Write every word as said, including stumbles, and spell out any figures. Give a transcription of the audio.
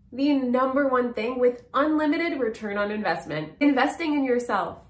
the number one thing with unlimited return on investment: investing in yourself.